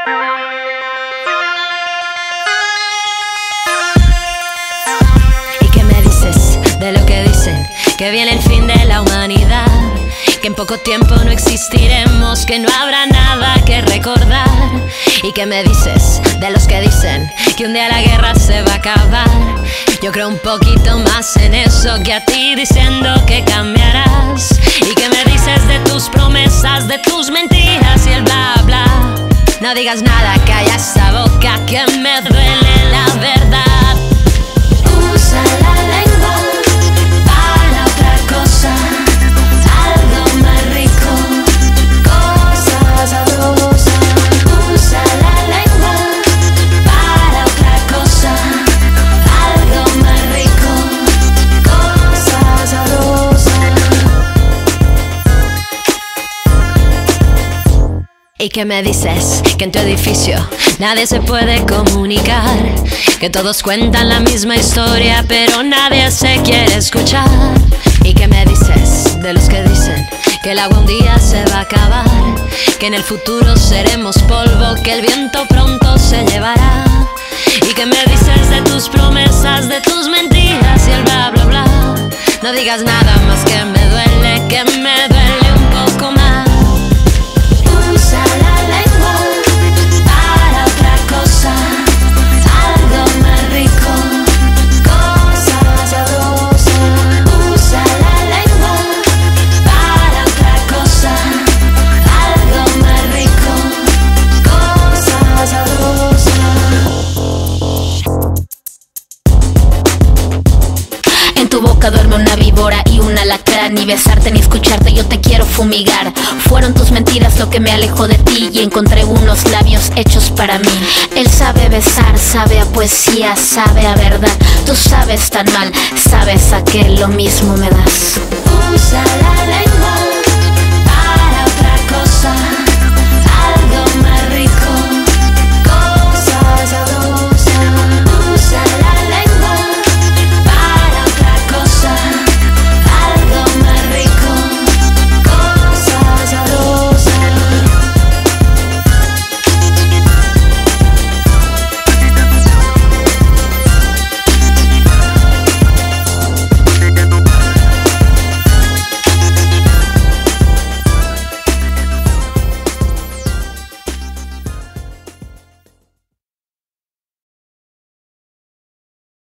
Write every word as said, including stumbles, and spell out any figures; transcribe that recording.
¿Y qué me dices de lo que dicen? Que viene el fin de la humanidad, que en poco tiempo no existiremos, que no habrá nada que recordar. ¿Y qué me dices de los que dicen que un día la guerra se va a acabar? Yo creo un poquito más en eso que a ti diciendo que cambiarás. ¿Y qué me dices de tus promesas, de tus mentiras y el bla bla? No digas nada, calla esa boca que me duele la verdad. Usa la lengua para otra cosa, algo más rico, cosas sabrosas. Usa la lengua para otra cosa, algo más rico, cosas sabrosas. ¿Y qué me dices? Que en tu edificio nadie se puede comunicar, que todos cuentan la misma historia pero nadie se quiere escuchar. ¿Y qué me dices de los que dicen que el agua un día se va a acabar, que en el futuro seremos polvo, que el viento pronto se llevará? ¿Y qué me dices de tus promesas, de tus mentiras y el bla bla bla? No digas nada más que me duele, que me duele un poco más. Usa la lengua para otra cosa, algo más rico, cosas sabrosas. Usa la lengua para otra cosa, algo más rico, cosas sabrosas. En tu boca duerme una víbora y un alacrán, ni besarte ni escucharte yo te quiero fumigar. Fueron tus mentiras lo que me alejó de ti y encontré unos labios hechos para mí. Él sabe besar, sabe a poesía, sabe a verdad. Tú sabes tan mal, sabes a que lo mismo me das.